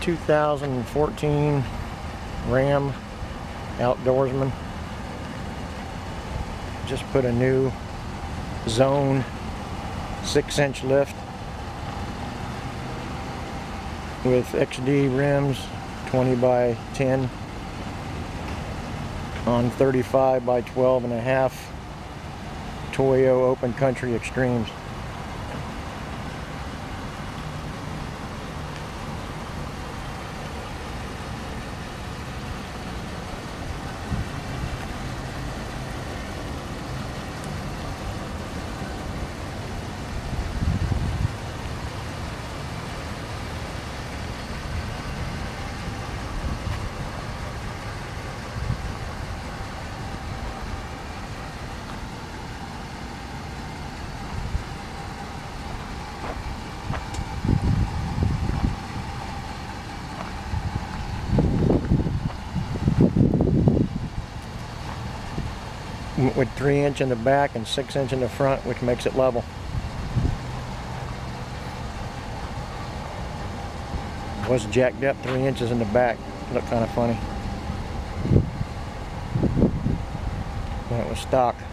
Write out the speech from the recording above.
2014 Ram Outdoorsman. Just put a new zone 6-inch lift with XD rims, 20 by 10 on 35 by 12 and a half Toyo Open Country Extremes. With 3-inch in the back and 6-inch in the front, which makes it level. Was jacked up 3 inches in the back. Looked kind of funny when it was stock.